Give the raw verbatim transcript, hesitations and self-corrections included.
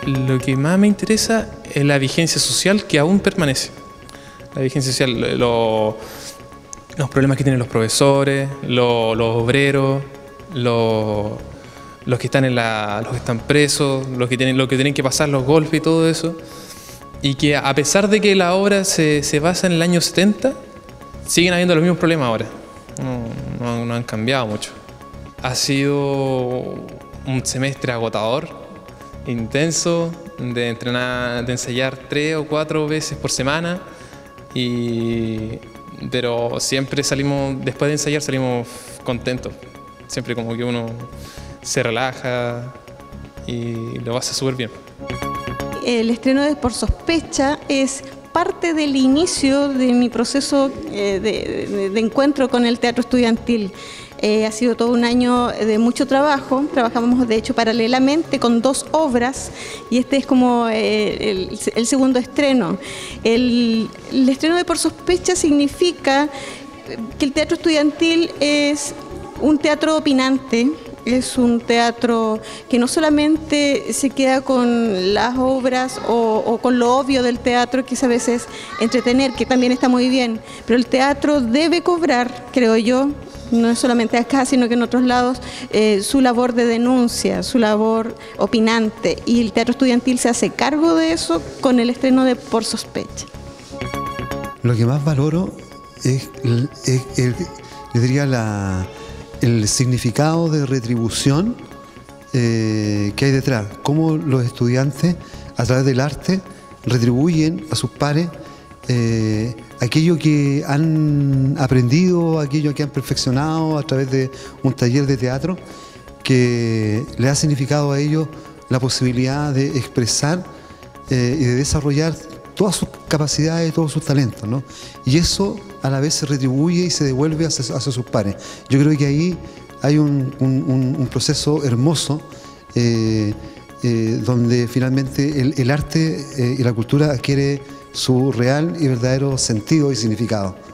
Lo que más me interesa es la vigencia social que aún permanece. La vigencia social, lo, los problemas que tienen los profesores, lo, los obreros, lo, los que están en la, los que están presos, los que tienen, los que tienen que pasar los golpes y todo eso. Y que a pesar de que la obra se, se basa en el año setenta, siguen habiendo los mismos problemas ahora. No, no, no han cambiado mucho. Ha sido un semestre agotador, intenso, de entrenar, de ensayar tres o cuatro veces por semana, y, pero siempre salimos, después de ensayar salimos contentos. Siempre como que uno se relaja y lo pasa súper bien. El estreno de Por Sospecha es parte del inicio de mi proceso eh, de, de, de encuentro con el teatro estudiantil. Eh, ha sido todo un año de mucho trabajo, trabajamos de hecho paralelamente con dos obras y este es como eh, el, el segundo estreno. El, el estreno de Por Sospecha significa que el teatro estudiantil es un teatro opinante. Es un teatro que no solamente se queda con las obras o, o con lo obvio del teatro, que es a veces entretener, que también está muy bien, pero el teatro debe cobrar, creo yo, no es solamente acá, sino que en otros lados, eh, su labor de denuncia, su labor opinante, y el teatro estudiantil se hace cargo de eso con el estreno de Por Sospecha. Lo que más valoro es, es, es yo diría, la... el significado de retribución eh, que hay detrás, cómo los estudiantes a través del arte retribuyen a sus pares eh, aquello que han aprendido, aquello que han perfeccionado a través de un taller de teatro que le ha significado a ellos la posibilidad de expresar eh, y de desarrollar todas sus capacidades, todos sus talentos, ¿no? Y eso a la vez se retribuye y se devuelve hacia, hacia sus pares. Yo creo que ahí hay un, un, un proceso hermoso eh, eh, donde finalmente el, el arte eh, y la cultura adquiere su real y verdadero sentido y significado.